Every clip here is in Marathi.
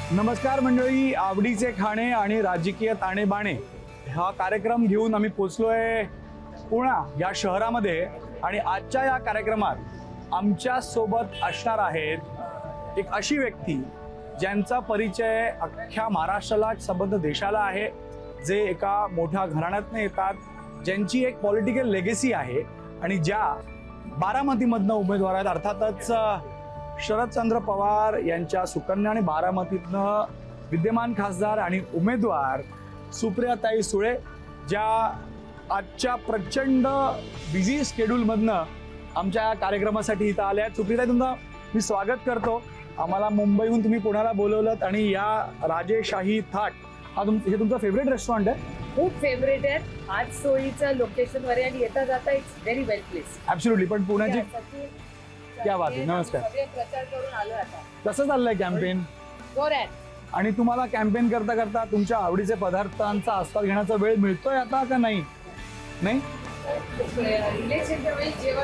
नमस्कार मंडळी, आवडीचे खाणे आणि राजकीय ताणेबाणे हा कार्यक्रम घेऊन आम्ही पोचलोय पुणा या शहरामध्ये। आणि आजच्या या कार्यक्रमात आमच्या सोबत असणार आहेत एक अशी व्यक्ती ज्यांचा परिचय अख्ख्या महाराष्ट्राला, संबंध देशाला आहे, जे एका मोठ्या घराण्यातून येतात, ज्यांची एक पॉलिटिकल लेगेसी आहे आणि ज्या बारामतीमधनं उमेदवार आहेत। अर्थातच शरदचंद्र पवार यांच्या सुकन्या आणि बारामतीतनं विद्यमान खासदार आणि उमेदवार सुप्रियाताई सुळे, ज्या आजच्या प्रचंड बिझी शेड्यूलमधनं आमच्या या कार्यक्रमासाठी इथं आल्या आहेत। सुप्रियाताई, तुमचं मी स्वागत करतो। आम्हाला मुंबईहून तुम्ही पुण्याला बोलवलं आणि या राजेशाही थाट हा हे तुमचा फेवरेट रेस्टॉरंट आहे? खूप फेवरेट आहे। आज सोयीचं लोकेशन वर आणि येता जाता it's very well place. Absolutely. पण पुण्याची क्या बात आहे। नमस्कार। प्रचार करून आलो आता। कसं चाललंय कॅम्पेन? जोरात। आणि तुम्हाला कॅम्पेन करता करता तुमच्या आवडीचे पदार्थांचा आस्वाद घेण्याचा वेळ मिळतोय आता का नाही? नाही इलेक्शनच्या वेळी जेवण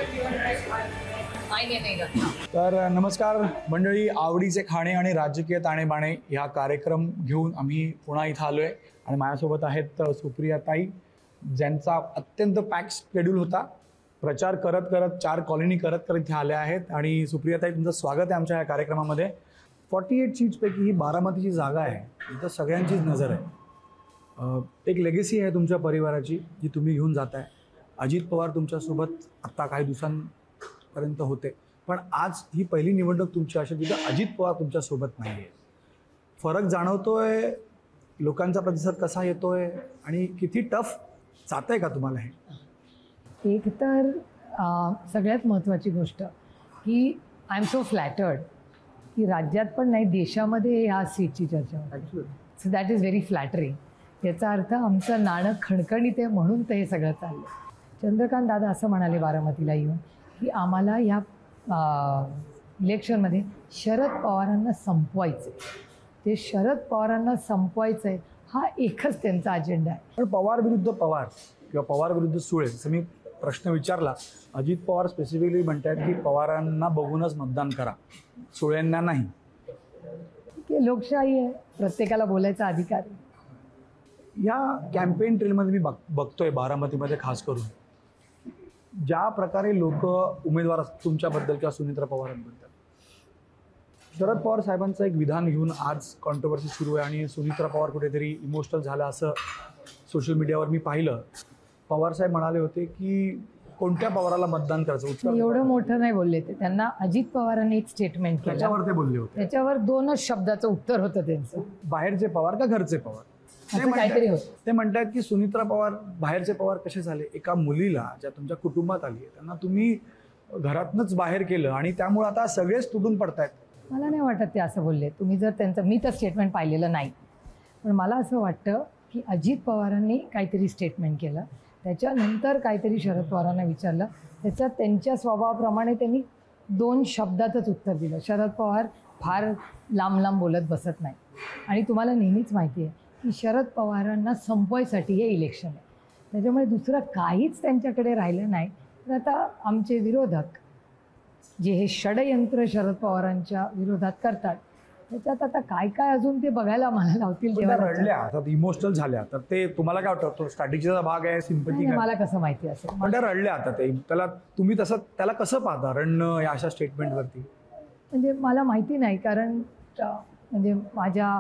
तर नमस्कार मंडळी, आवडीचे खाणे आणि राजकीय ताणेबाणे ह्या कार्यक्रम घेऊन आम्ही पुन्हा इथं आलोय आणि माझ्यासोबत आहेत सुप्रियाताई, ज्यांचा अत्यंत पॅक शेड्यूल होता। प्रचार करत करत 4 कॉलनी करत इथे आल्या आहेत। आणि सुप्रियाताई, तुमचं स्वागत आहे आमच्या या कार्यक्रमामध्ये। 48 सीट्सपैकी ही बारामतीची जागा आहे, इथं सगळ्यांचीच नजर आहे। एक लेगेसी आहे तुमच्या परिवाराची जी तुम्ही घेऊन जाताय। अजित पवार तुमच्यासोबत आत्ता काही दिवसांपर्यंत होते, पण आज ही पहिली निवडणूक तुमची अशी जिथं अजित पवार तुमच्यासोबत नाही आहे। फरक जाणवतोय? लोकांचा प्रतिसाद कसा येतोय आणि किती टफ जातंय का तुम्हाला हे? एक तर सगळ्यात महत्त्वाची गोष्ट की आय एम सो फ्लॅटर्ड की राज्यात पण नाही, देशामध्ये ह्या सीटची चर्चा होती। So that is very flattering. याचा अर्थ आमचं नाणं खणखणीत आहे म्हणून ते हे सगळं चाललं। चंद्रकांत दादा असं म्हणाले बारामतीला येऊन की आम्हाला या इलेक्शनमध्ये शरद पवारांना संपवायचं आहे। ते शरद पवारांना संपवायचं आहे हा एकच त्यांचा अजेंडा आहे। पण पवार विरुद्ध पवार किंवा पवार विरुद्ध सुळे असं मी प्रश्न विचारला। अजित पवार स्पेसिफिकली म्हणतात की पवारांना बघूनच मतदान करा, सुळेंना नाही। ठीक आहे, लोकशाही आहे, प्रत्येकाला बोलायचा अधिकार आहे। या कॅम्पेन ट्रेलमध्ये मी बघतोय बारामतीमध्ये खास करून ज्या प्रकारे लोक उमेदवार तुमच्याबद्दल किंवा सुनेत्रा पवारांबद्दल, शरद पवार साहेबांचं एक विधान घेऊन आज कॉन्ट्रोवर्सी सुरू आहे आणि सुनेत्रा पवार कुठेतरी इमोशनल झाला असं सोशल मीडियावर मी पाहिलं। पवार साहेब म्हणाले होते की कोणत्या पवाराला मतदान करायचं उत्तर एवढं मोठं नाही बोलले ते। त्यांना अजित पवारांनी एक स्टेटमेंट केलं, त्याच्यावर ते बोलले होते। त्याच्यावर 2च शब्दाचं उत्तर होतं त्यांचं, बाहेरचे पवार का घरचे पवार, असं काहीतरी होतं। ते म्हणतात की सुनेत्रा पवार बाहेरचे पवार कसे झाले? एका मुलीला ज्या तुमच्या कुटुंबात आली आहे त्यांना तुम्ही घरातनंच बाहेर केलं आणि त्यामुळे आता सगळेच तुटून पडतायत। मला नाही वाटत ते असं बोलले। तुम्ही जर त्यांचं, मी तर स्टेटमेंट पाहिलेलं नाही, पण मला असं वाटतं की अजित पवारांनी काहीतरी स्टेटमेंट केलं, त्याच्यानंतर काहीतरी शरद पवारांना विचारलं, त्याच्यात त्यांच्या स्वभावाप्रमाणे त्यांनी 2 शब्दातच उत्तर दिलं। शरद पवार फार लांब लांब बोलत बसत नाही आणि तुम्हाला नेहमीच माहिती आहे की शरद पवारांना संपवायसाठी हे इलेक्शन आहे, त्याच्यामुळे दुसरं काहीच त्यांच्याकडे राहिलं नाही। तर आता आमचे विरोधक जे हे षडयंत्र शरद पवारांच्या विरोधात करतात, त्याच्यात आता काय काय अजून ते बघायला मला लावतील तेव्हा रडल्या, आता इमोशनल झाल्या, तर ते तुम्हाला काय वाटतं? तो स्ट्रॅटेजीचा भाग आहे, सिंपथी? मला कसं माहिती असेल? पण त्या रडल्या आता, ते त्याला तुम्ही तसं त्याला कसं पाहता रडणं या अशा स्टेटमेंटवरती? म्हणजे मला माहिती नाही, कारण म्हणजे माझ्या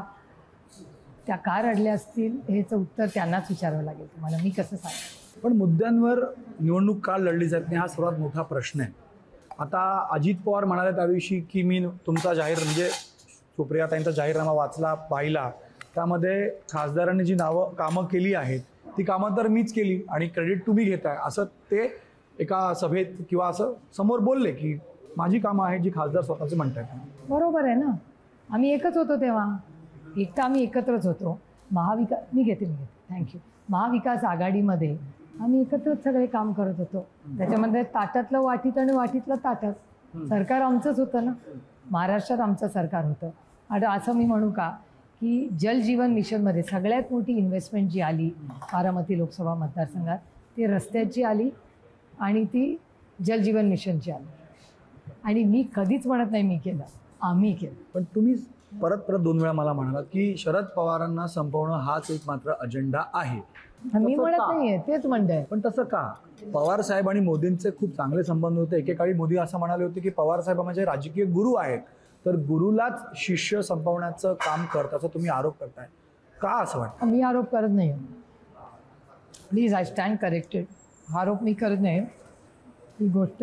त्या का रडल्या असतील ह्याचं उत्तर त्यांनाच विचारावं लागेल तुम्हाला, मी कसं सांगेन? पण मुद्द्यांवर निवडणूक का लढली जात नाही हा सर्वात मोठा प्रश्न आहे। आता अजित पवार म्हणाले त्या दिवशी की मी तुमचा म्हणजे सुप्रियाताईंचा जाहीरनामा वाचला, पाहिला, त्यामध्ये खासदारांनी जी कामं केली आहेत ती कामं तर मीच केली आणि क्रेडिट तुम्ही घेताय असं ते एका सभेत किंवा असं समोर बोलले की माझी कामं आहेत जी खासदार स्वतःचे म्हणतात। बरोबर आहे ना, आम्ही एकच होतो तेव्हा, एक तर आम्ही एकत्रच होतो। मी घेते थँक्यू। महाविकास आघाडीमध्ये आम्ही एकत्रच सगळे काम करत होतो, त्याच्यामध्ये ताटातलं वाटीत आणि वाटीतलं ताटात। सरकार आमचंच होतं ना, महाराष्ट्रात आमचं सरकार होतं। आणि असं मी म्हणू का की जल जीवन मिशनमध्ये सगळ्यात मोठी इन्व्हेस्टमेंट जी आली बारामती लोकसभा मतदारसंघात ती रस्त्याची आली आणि ती जल जीवन मिशनची आली। आणि मी कधीच म्हणत नाही मी केलं, आम्ही केलं। पण तुम्ही परत परत 2 वेळा मला म्हणालात की शरद पवारांना संपवणं हाच एक मात्र अजेंडा आहे. मी तसं म्हणत का? नाहीये, तेच म्हणताय. पण तसं का? पवार साहेब आणि मोदींचे खूप चांगले संबंध होते. एकेकाळी मोदी असं म्हणाले होते की पवार साहेब म्हणजे राजकीय गुरु आहेत, तर गुरुलाच शिष्य संपवण्याचं काम करत असं तुम्ही आरोप करताय. का असं वाटतं? मी आरोप करत नाही. Please, I stand corrected. हा आरोप मी करत नाही. ही गोष्ट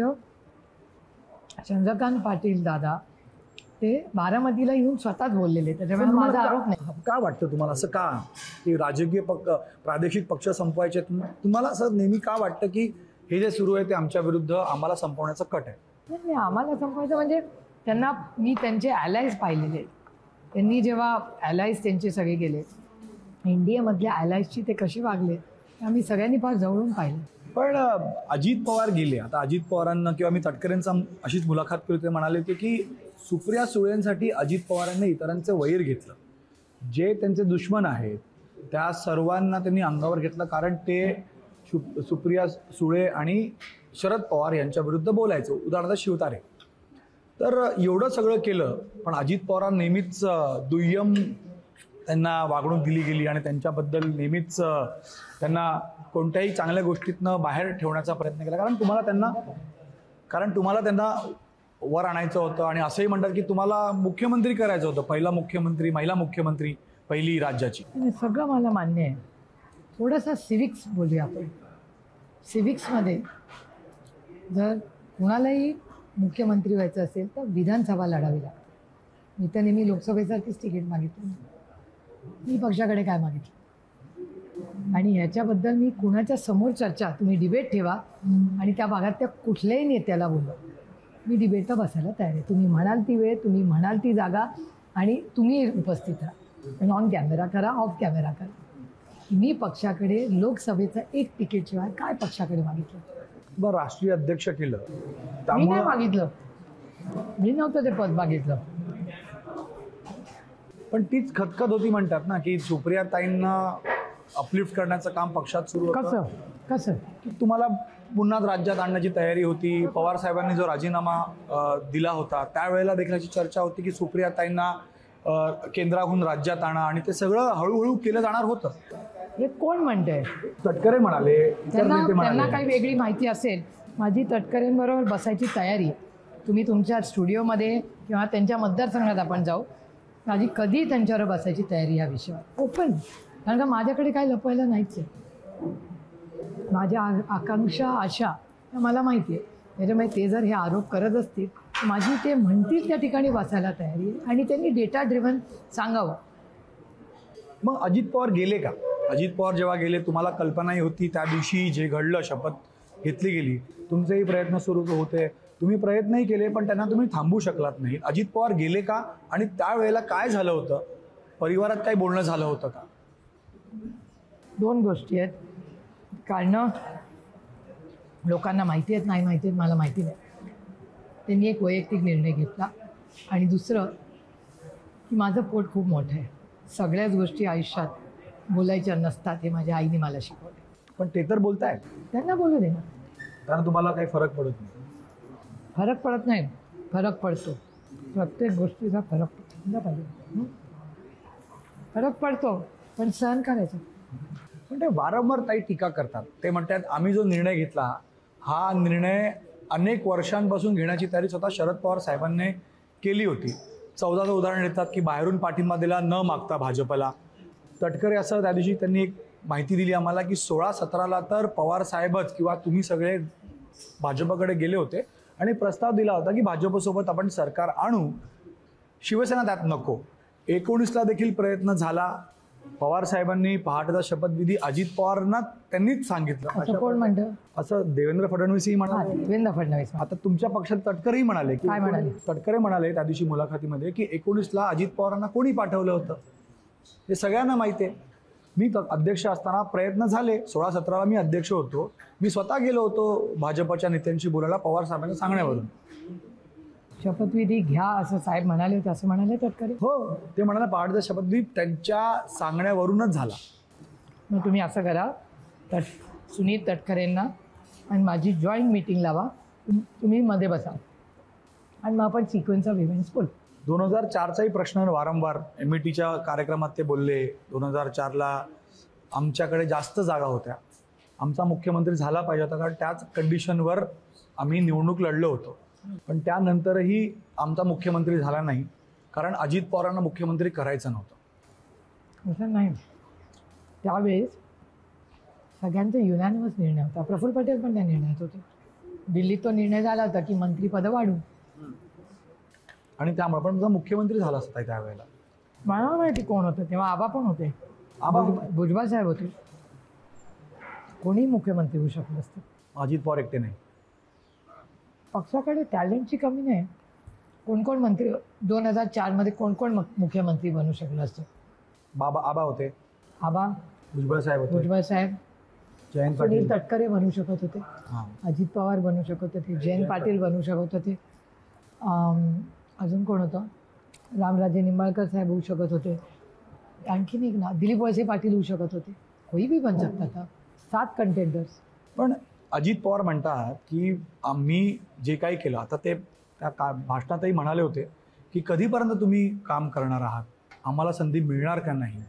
चंद्रकांत पाटील दादा ते बारामतीला येऊन स्वतःच बोललेले, त्याच्यामुळे माझा आरोप नाही. का वाटतं तुम्हाला असं का की राजकीय प्रादेशिक पक्ष संपवायचे? तुम्हाला असं नेहमी का वाटतं की हे जे सुरू आहे ते आमच्या विरुद्ध आम्हाला संपवण्याचं कट आहे? नाही, आम्हाला संपवायचं म्हणजे त्यांना मी त्यांचे ॲलायज पाहिलेले आहेत. त्यांनी जेव्हा ॲलायज त्यांचे सगळे गेले, इंडियामधल्या ॲलायजची ते कसे वागले ते आम्ही सगळ्यांनी फार जवळून पाहिलं. पण अजित पवार गेले. आता अजित पवारांना किंवा मी तटकरेंचा अशीच मुलाखत केली, ते म्हणाले होते की सुप्रिया सुळेंसाठी अजित पवारांनी इतरांचं वैर घेतलं. जे त्यांचे दुश्मन आहेत त्या सर्वांना त्यांनी अंगावर घेतलं, कारण ते सुप्रिया सुळे आणि शरद पवार यांच्या विरुद्ध बोलायचं. उदाहरणार्थ शिवतारे. तर एवढं सगळं केलं पण अजित पवार नेहमीच दुय्यम त्यांना वागणूक दिली गेली आणि त्यांच्याबद्दल नेहमीच त्यांना कोणत्याही चांगल्या गोष्टीतनं बाहेर ठेवण्याचा प्रयत्न केला, कारण तुम्हाला त्यांना वर आणायचं होतं. आणि असंही म्हणतात की तुम्हाला मुख्यमंत्री करायचं होतं, पहिला मुख्यमंत्री, महिला मुख्यमंत्री पहिली राज्याची. हे सगळं मला मान्य आहे. थोडंसं सिविक्स बोलूया आपण. सिविक्समध्ये जर कुणालाही मुख्यमंत्री व्हायचं असेल तर विधानसभा लढावी लागते. मी तर नेहमी लोकसभेसारखीच तिकीट मागितलं. मी पक्षाकडे काय मागितलं आणि ह्याच्याबद्दल मी कुणाच्या समोर चर्चा, तुम्ही डिबेट ठेवा आणि त्या भागात त्या कुठल्याही नेत्याला बोलवा, मी डिबेटला बसायला तयार आहे. तुम्ही म्हणाल ती वेळ, तुम्ही म्हणाल ती जागा आणि तुम्ही उपस्थित राहा. ऑन कॅमेरा करा, ऑफ कॅमेरा करा. मी पक्षाकडे लोकसभेचं एक तिकीटशिवाय काय पक्षाकडे मागितलं? बरं, राष्ट्रीय अध्यक्ष केलं मी नाही मागितलं. मी नव्हतं ते पद मागितलं. पण तीच खतखत होती म्हणतात ना की सुप्रियाताईंना अपलिफ्ट करण्याचं काम पक्षात सुरू होतं. कसं की तुम्हाला पुन्हा राज्यात आणण्याची तयारी होती. पवार साहेबांनी जो राजीनामा दिला होता त्यावेळेला देखील अशी चर्चा होती की सुप्रियाताईंना केंद्राहून राज्यात आणा आणि ते सगळं हळूहळू केलं जाणार होतं. हे कोण म्हणतंय? तटकरे म्हणाले, त्यांना काही वेगळी माहिती असेल. माझी तटकरेंबरोबर बसायची तयारी आहे. तुम्ही तुमच्या स्टुडिओमध्ये किंवा त्यांच्या मतदारसंघात आपण जाऊ, माझी कधी त्यांच्यावर बसायची तयारी या विषयावर ओपन. कारण का माझ्याकडे काय लपवायला नाहीच आहे. माझ्या आकांक्षा, आशा मला माहिती आहे. त्याच्यामुळे ते जर हे आरोप करत असतील तर माझी ते म्हणतील त्या ठिकाणी बसायला तयारी आहे आणि त्यांनी डेटा ड्रिव्हन सांगावं. मग अजित पवार गेले का? अजित पवार जेव्हा गेले तुम्हाला कल्पनाही होती त्या दिवशी जे घडलं, शपथ घेतली गेली, तुमचेही प्रयत्न सुरू होते, तुम्ही प्रयत्नही केले पण त्यांना तुम्ही थांबवू शकलात नाही. अजित पवार गेले का? आणि त्यावेळेला काय झालं होतं? परिवारात काही बोलणं झालं होतं का? दोन गोष्टी आहेत. कारणं लोकांना माहिती आहेत, नाही माहिती आहेत मला माहिती नाही. त्यांनी एक वैयक्तिक निर्णय घेतला. आणि दुसरं की माझं पोट खूप मोठं आहे. सगळ्याच गोष्टी आयुष्यात बोलायच्या नसतात हे माझ्या आईने मला शिकवले. पण ते तर बोलतायत. त्यांना बोलू दे ना. कारण तुम्हाला काही फरक पडत नाही. फरक पडत नाही, फरक पडतो. प्रत्येक गोष्टीचा फरक पडला पाहिजे. फरक पडतो पण सहन करायचं. पण ते वारंवार ताई टीका करतात. ते म्हणतात आम्ही जो निर्णय घेतला हा निर्णय अनेक वर्षांपासून घेण्याची तयारी स्वतः शरद पवार साहेबांनी केली होती. 14चं उदाहरण देतात की बाहेरून पाठिंबा दिला न मागता भाजपला. तटकरे असं त्या दिवशी त्यांनी एक माहिती दिली आम्हाला की 16-17ला तर पवार साहेबच किंवा तुम्ही सगळे भाजपकडे गेले होते आणि प्रस्ताव दिला होता की भाजपसोबत आपण सरकार आणू, शिवसेना त्यात नको. 19ला देखील प्रयत्न झाला. पवार साहेबांनी पहाटेचा शपथविधी अजित पवारांना त्यांनीच सांगितलं. असं कोण म्हणतं? असं देवेंद्र फडणवीसही म्हणाले. देवेंद्र फडणवीस. आता तुमच्या पक्षात तटकरेही म्हणाले की काय म्हणाले? तटकरे म्हणाले त्या दिवशी मुलाखतीमध्ये की 19ला अजित पवारांना कोणी पाठवलं होतं हे सगळ्यांना माहिती आहे. मी अध्यक्ष असताना प्रयत्न झाले. 16-17ला मी अध्यक्ष होतो. मी स्वतः गेलो होतो भाजपच्या नेत्यांशी बोलायला पवार साहेबांच्या सांगण्यावरून. शपथविधी घ्या असं साहेब म्हणाले होते असं म्हणाले तटकरे? हो, ते म्हणाले पहाटेचा शपथविधी त्यांच्या सांगण्यावरूनच झाला. मग तुम्ही असं करा, सुनील तटकरेंना आणि माझी जॉईंट मीटिंग लावा. तुम्ही मध्ये बसा आणि मग आपण सिक्वेन्स ऑफ इव्हेंट्स बोलू. 2004चाही प्रश्न वारंवार METच्या कार्यक्रमात ते बोलले. 2004ला आमच्याकडे जास्त जागा होत्या, आमचा मुख्यमंत्री झाला पाहिजे होता, कारण त्याच कंडिशनवर आम्ही निवडणूक लढलो होतो. पण त्यानंतरही आमचा मुख्यमंत्री झाला नाही, कारण अजित पवारांना मुख्यमंत्री करायचं नव्हतं. असं नाही. त्यावेळेस सगळ्यांचा युनॅनिमस निर्णय होता. प्रफुल्ल पटेल पण त्या निर्णयात होते. दिल्लीत तो निर्णय झाला होता की मंत्रिपदं वाढू. आणि त्यामुळे पण मुख्यमंत्री झाला असता त्यावेळेला. मला माहिती कोण होतं तेव्हा. आबा पण होते, आबा भुजबळ साहेब होते. कोणीही मुख्यमंत्री होऊ शकलं असतं. अजित पवार एकटे नाही. पक्षाकडे टॅलेंटची कमी नाही. कोण कोण मंत्री 2004मध्ये कोण कोण मुख्यमंत्री बनू शकलं असतं. आबा होते, आबा, भुजबळ साहेब होते, भुजबळ साहेब, जयंत सुनील पाटील, तटकरे बनू शकत होते, हां, अजित पवार बनू शकत होते, जयंत पाटील बनू शकत होते, अजून कोण होतं, रामराजे निंबाळकर साहेब होऊ शकत होते, आणखीन एक ना दिलीप वळसे पाटील होऊ शकत होते. कोई भी बन सकता था. 7 कंटेंडर्स. पण अजित पवार म्हणतात की आम्ही जे काही केलं, आता ते त्या भाषणातही म्हणाले होते की कधीपर्यंत तुम्ही काम करणार आहात, आम्हाला संधी मिळणार का नाही.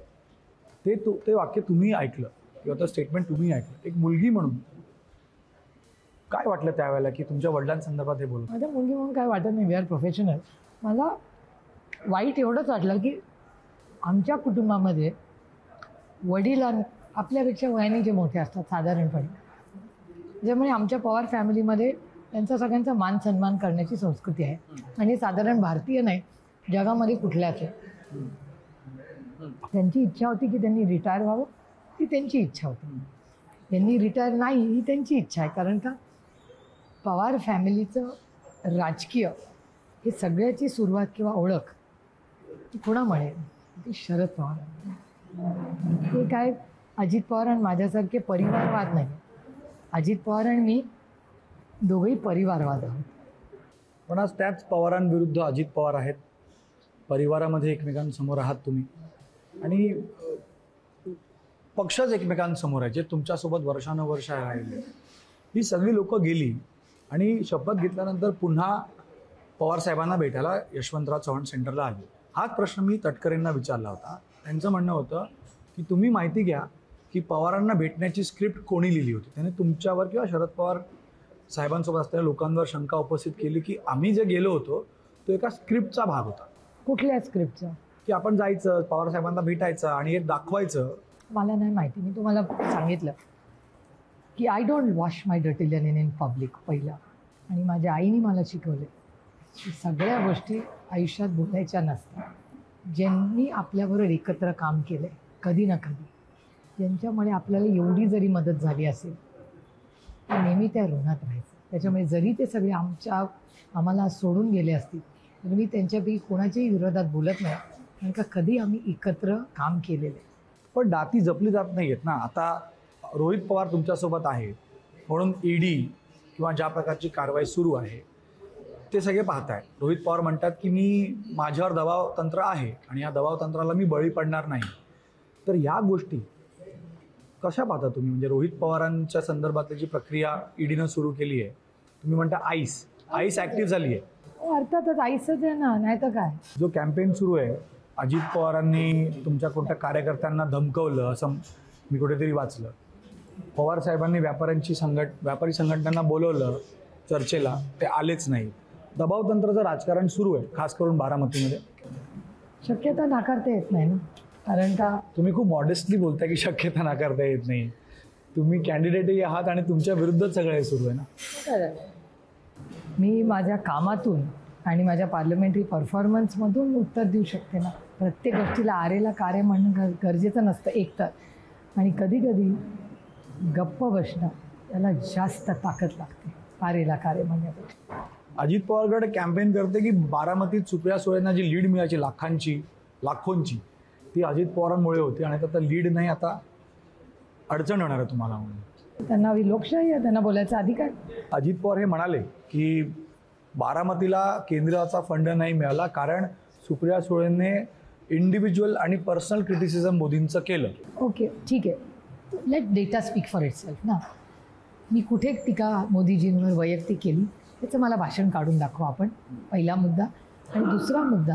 ते वाक्य तुम्ही ऐकलं किंवा ते स्टेटमेंट तुम्ही ऐकलं. एक मुलगी म्हणून काय वाटलं त्यावेळेला की तुमच्या वडिलांसंदर्भात हे बोलत. माझ्या मुलगी म्हणून काय वाटत नाही. We are professional. मला वाईट एवढंच वाटलं की आमच्या कुटुंबामध्ये वडिलां आपल्यापेक्षा वयाने जे मोठे असतात साधारणपणे, ज्यामुळे आमच्या पवार फॅमिलीमध्ये त्यांचा सगळ्यांचा मान सन्मान करण्याची संस्कृती आहे. आणि साधारण भारतीय नाही, जगामध्ये कुठल्याच आहे. त्यांची इच्छा होती की त्यांनी रिटायर व्हावं, ती त्यांची इच्छा होती. त्यांनी रिटायर नाही ही त्यांची इच्छा आहे. कारण का पवार फॅमिलीचं राजकीय हे सगळ्याची सुरुवात किंवा ओळख ती कोणामुळे, ती शरद पवार. ते काय अजित पवार आणि माझ्यासारखे परिवारवाद नाही. अजित पवार आणि मी दोघंही परिवारवाद आहोत. पण आज त्याच पवारांविरुद्ध अजित पवार आहेत. परिवारामध्ये एकमेकांसमोर आहात तुम्ही, आणि पक्षच एकमेकांसमोर आहे जे तुमच्यासोबत वर्षानुवर्ष राहिले. ही सगळी लोकं गेली आणि शपथ घेतल्यानंतर पुन्हा पवारसाहेबांना भेटायला यशवंतराव चव्हाण सेंटरला आले. हाच प्रश्न मी तटकरेंना विचारला होता. त्यांचं म्हणणं होतं की तुम्ही माहिती घ्या की पवारांना भेटण्याची स्क्रिप्ट कोणी लिहिली होती. त्याने तुमच्यावर किंवा शरद पवार साहेबांसोबत असलेल्या लोकांवर शंका उपस्थित केली की आम्ही जे गेलो होतो तो एका स्क्रिप्टचा भाग होता. कुठल्या स्क्रिप्टचा? की आपण जायचं, पवारसाहेबांना भेटायचं आणि हे दाखवायचं. मला नाही माहिती. मी तुम्हाला सांगितलं की I don't wash my dirty linen in public पहिला. आणि माझ्या आईने मला शिकवले की सगळ्या गोष्टी आयुष्यात बोलायच्या नसतात. ज्यांनी आपल्याबरोबर एकत्र काम केलं आहे कधी ना कधी, ज्यांच्यामुळे आपल्याला एवढी जरी मदत झाली असेल तर नेहमी त्या ऋणात राहायचं. त्याच्यामुळे जरी ते सगळे आम्हाला सोडून गेले असतील तर मी त्यांच्यापैकी कोणाच्याही विरोधात बोलत नाही, कारण का कधी आम्ही एकत्र काम केलेलं आहे. पण दाती जपली जात नाही आहेत ना. आता रोहित पवार तुमच्यासोबत आहेत म्हणून ED किंवा ज्या प्रकारची कारवाई सुरू आहे ते सगळे पाहत आहेत. रोहित पवार म्हणतात की मी माझ्यावर दबाव तंत्र आहे आणि या दबाव तंत्राला मी बळी पडणार नाही. तर या गोष्टी कशा पाहता तुम्ही? म्हणजे रोहित पवारांच्या संदर्भातली जी प्रक्रिया EDनं सुरू केली आहे, तुम्ही म्हणता आईस ॲक्टिव्ह झाली आहे. अर्थातच आईसच आहे ना, नाही तर काय. जो कॅम्पेन सुरू आहे, अजित पवारांनी तुमच्या कोणत्या कार्यकर्त्यांना धमकवलं असं मी कुठेतरी वाचलं. पवार साहेबांनी व्यापारी संघटनांना बोलवलं चर्चेला, ते आलेच नाही. दबावतंत्राचं राजकारण सुरू आहे, खास करून बारामतीमध्ये. शक्यता नाकारता येत नाही ना, कारण का तुम्ही खूप मॉडेस्टली बोलताय की शक्यता नाकारता येत नाही. तुम्ही कॅन्डिडेटही आहात आणि तुमच्या विरुद्धच सगळं हे सुरू आहे ना. मी माझ्या कामातून आणि माझ्या पार्लमेंटरी परफॉर्मन्समधून उत्तर देऊ शकते ना. प्रत्येक गोष्टीला आरेला कार्य म्हणणं गरजेचं नसतं एकतर. आणि कधी कधी गप्प बसणं त्याला जास्त ताकद लागते आरेला कार्य म्हणण्यापेक्षा. अजित पवारगड कॅम्पेन करते की बारामतीत सुप्रिया सुळेंना जी लीड मिळायची लाखोंची ती अजित पवारांमुळे होती आणि आता लीड नाही, आता अडचण होणार आहे तुम्हाला म्हणून. त्यांना लोकशाही आहे, त्यांना बोलायचा अधिकार. अजित पवार हे म्हणाले की बारामतीला केंद्राचा फंड नाही मिळाला कारण सुप्रिया सुळेंनी इंडिव्हिज्युअल आणि पर्सनल क्रिटिसिझम मोदींचं केलं. ओके, ठीक आहे. Let data speak for itself ना. मी कुठे टीका मोदीजींवर वैयक्तिक केली त्याचं मला भाषण काढून दाखवा आपण, पहिला मुद्दा. आणि दुसरा मुद्दा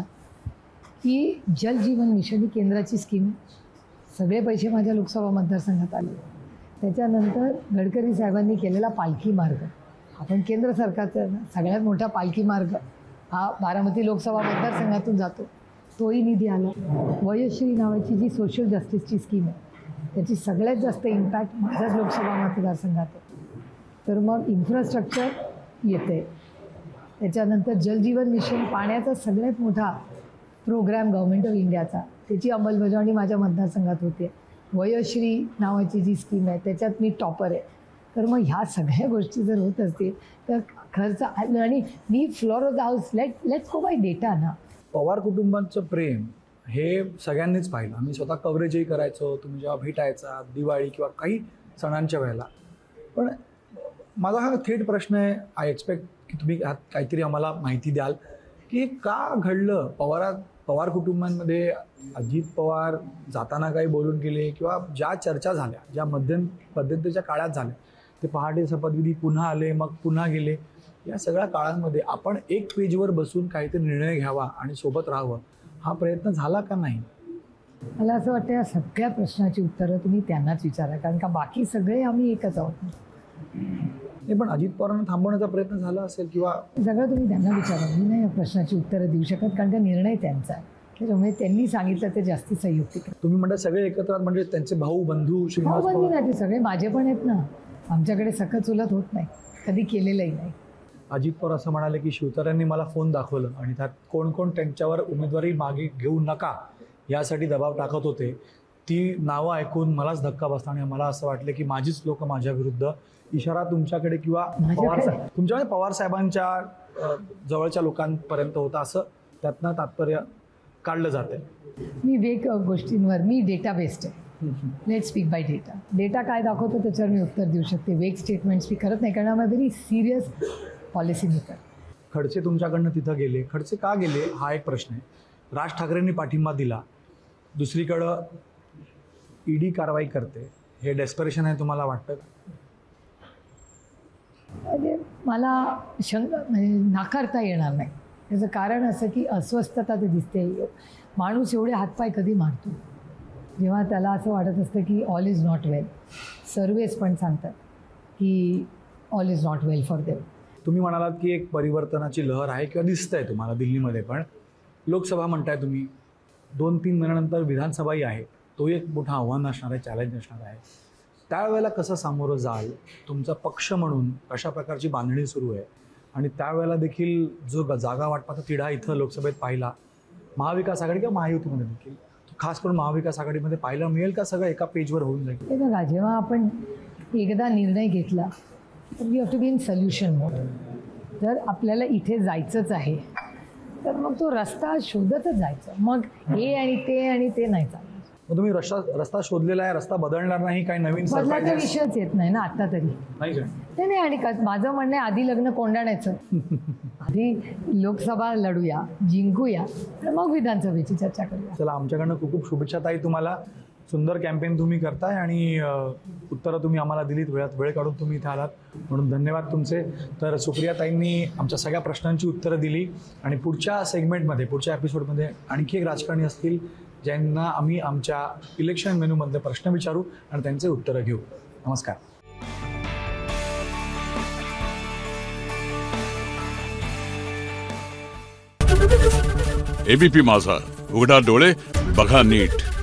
की जल जीवन मिशन ही केंद्राची स्कीम आहे. सगळे पैसे माझ्या लोकसभा मतदारसंघात आले. त्याच्यानंतर गडकरी साहेबांनी केलेला पालखी मार्ग, आपण केंद्र सरकारचा सगळ्यात मोठा पालखी मार्ग हा बारामती लोकसभा मतदारसंघातून जातो, तोही निधी आला. वयश्री नावाची जी सोशल जस्टिसची स्कीम आहे त्याची सगळ्यात जास्त इम्पॅक्ट माझ्याच लोकसभा मतदारसंघात आहे. तर मग इन्फ्रास्ट्रक्चर येते. त्याच्यानंतर जलजीवन मिशन पाण्याचा सगळ्यात मोठा प्रोग्रॅम गव्हर्मेंट ऑफ इंडियाचा, त्याची अंमलबजावणी माझ्या मतदारसंघात होते. वयश्री नावाची जी स्कीम आहे त्याच्यात मी टॉपर आहे. तर मग ह्या सगळ्या गोष्टी जर होत असतील तर खर्च आणि मी floor of the house let's go by data ना. पवार कुटुंबांचं प्रेम हे सगळ्यांनीच पाहिलं. आम्ही स्वतः कव्हरेजही करायचो, तुम्ही जेव्हा भेटायचा दिवाळी किंवा काही सणांच्या वेळेला. पण माझा हा थेट प्रश्न आहे, आय एक्सपेक्ट की तुम्ही ह्यात काहीतरी आम्हाला माहिती द्याल की का घडलं पवार कुटुंबांमध्ये. अजित पवार जाताना काही बोलून गेले किंवा ज्या चर्चा झाल्या, ज्या मध्यंतरीच्या काळात झाल्या, ते पहाटे शपथविधी पुन्हा आले, मग पुन्हा गेले. या सगळ्या काळांमध्ये आपण एक पेजवर बसून काहीतरी निर्णय घ्यावा आणि सोबत राहावं, हा प्रयत्न झाला का नाही? मला असं वाटतं या सगळ्या प्रश्नाची उत्तरं तुम्ही त्यांनाच विचारा, कारण का बाकी सगळे आम्ही एकच आहोत. नाही, पण अजित पवारांना थांबवण्याचा प्रयत्न झाला असेल किंवा सगळं तुम्ही त्यांना विचारा. मी नाही या प्रश्नाची उत्तरं देऊ शकत, कारण का निर्णय त्यांचा आहे. त्याच्यामुळे त्यांनी सांगितलं ते जास्ती संयुक्तिक आहे. तुम्ही म्हणता सगळे एकत्र आहात, म्हणजे त्यांचे भाऊ बंधू श्रीनिवास भाऊ पवार. नाही, ते सगळे माझे पण आहेत ना. आमच्याकडे सखत चुलत होत नाही, कधी केलेलंही नाही. अजित पवार असं म्हणाले की शिवतारेंनी मला फोन दाखवलं आणि त्यात कोण कोण त्यांच्यावर उमेदवारी मागे घेऊ नका यासाठी दबाव टाकत होते. ती नावं ऐकून मलाच धक्का बसला आणि मला असं वाटलं की माझीच लोक माझ्या विरुद्ध. इशारा तुमच्याकडे किंवा तुमच्याकडे पवार साहेबांच्या जवळच्या लोकांपर्यंत होता, असं त्यातनं तात्पर्य काढलं जातं. मी गोष्टींवर मी डेटा बेस्ड आहे. Let speak by data. Data काय दाखवतो त्याच्यावर मी उत्तर देऊ शकते. वेग स्टेटमेंट्स मी करत नाही, कारण आम्ही very serious policy maker. Khadse तुमच्याकडनं तिथं गेले, खडसे का गेले हा एक प्रश्न आहे. राज ठाकरेंनी पाठिंबा दिला, दुसरीकडं ईडी कारवाई करते, हे डेस्परेशन आहे तुम्हाला वाटतं? म्हणजे मला म्हणजे नाकारता येणार नाही. त्याचं कारण असं की अस्वस्थता ते दिसते. माणूस एवढे हातपाय कधी मारतो जेव्हा त्याला असं वाटत असतं की all is not well. Surveys पण सांगतात की all is not well for them. तुम्ही म्हणालात की एक परिवर्तनाची लहर आहे किंवा दिसतंय तुम्हाला दिल्लीमध्ये, पण लोकसभा म्हणताय तुम्ही, 2-3 महिन्यानंतर विधानसभाही आहे, तो एक मोठं आव्हान असणार आहे, चॅलेंज असणार आहे. त्यावेळेला कसं सामोरं जाल? तुमचा पक्ष म्हणून कशा प्रकारची बांधणी सुरू आहे? आणि त्यावेळेला देखील जो जागा वाटपाचा तिढा इथं लोकसभेत पाहिला, महाविकास आघाडी किंवा महायुतीमध्ये देखील, खास करून महाविकास आघाडीमध्ये पाहायला मिळेल का सगळं एका पेजवर होऊन जाईल? हे बघा, जेव्हा आपण एकदा निर्णय घेतला तर we have to be in solution mode. जर आपल्याला इथे जायचंच आहे तर मग तो रस्ता शोधतच जायचं. मग हे आणि ते नाही चालणार. मग तुम्ही रस्ता शोधलेला आहे, रस्ता बदलणार नाही, काही नवीन बदलाचा विषयच येत नाही ना आता तरी. नाही नाही. आणि माझं म्हणणं आहे, आधी लग्न कोंडाण्याचं, आधी लोकसभा लढूया, जिंकूया, तर मग विधानसभेची चर्चा करूया. चला, आमच्याकडनं खूप खूप शुभेच्छा ताई तुम्हाला. सुंदर कॅम्पेन तुम्ही करताय आणि उत्तरं तुम्ही आम्हाला दिलीत, वेळ काढून तुम्ही इथे आलात, म्हणून धन्यवाद तुमचे. तर सुप्रिया ताईंनी आमच्या सगळ्या प्रश्नांची उत्तरं दिली आणि पुढच्या सेगमेंटमध्ये, पुढच्या एपिसोडमध्ये आणखी एक राजकारणी असतील ज्यांना आम्ही आमच्या इलेक्शन मेनूमधले प्रश्न विचारू आणि त्यांचे उत्तरं घेऊ. नमस्कार. एबीपी माझा, उघडा डोळे बघा नीट.